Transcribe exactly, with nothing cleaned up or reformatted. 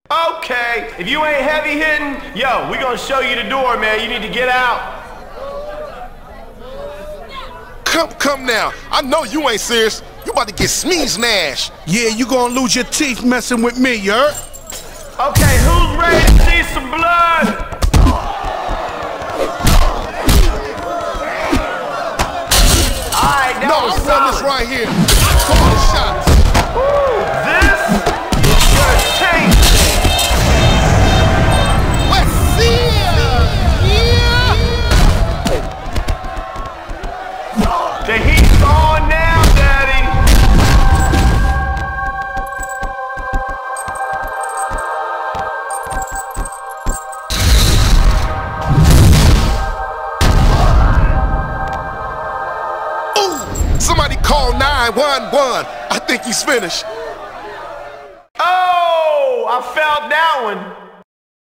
Okay, if you ain't heavy hitting, yo, we gonna show you the door, man. You need to get out. Come, come now. I know you ain't serious. You about to get smashed. Yeah, you gonna lose your teeth messing with me, you heard? Okay, who's ready to see some blood? Alright, that No, was I solid. run this right here. Call the shots. Woo, this is gonna change things. Let's see ya. Yeah. The heat's on now, Daddy. Somebody call nine one one. I think he's finished. Oh, I felt that one.